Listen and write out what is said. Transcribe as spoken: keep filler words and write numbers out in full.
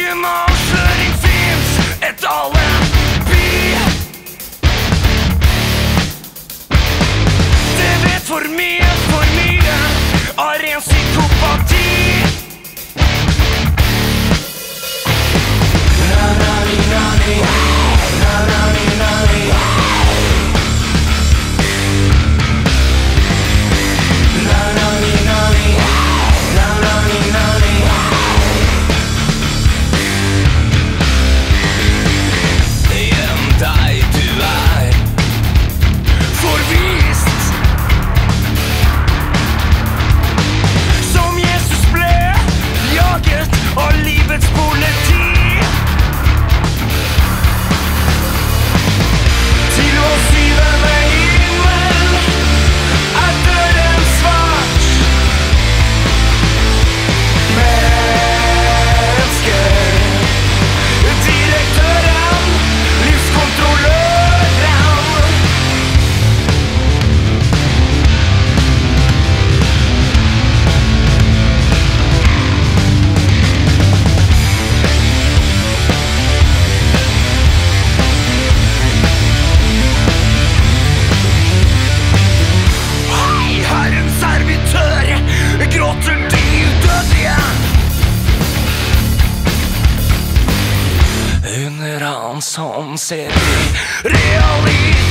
Ingen avsløring finnes, et alibi. Det vet for mye, for mye av ren psykopati. Na-na-ni-na-ni, na-na-ni-na-ni, na-na-ni-na-ni, na-na-ni-na-ni. Gjem deg, du er forvist. Som Jesus ble jaget av livets politi. Til å syve med himmel er døren svart. Mennesker, direktøren, livskontrolløren. Hei, herren servitør, gråter de udødelige. Under han som ser i realitet.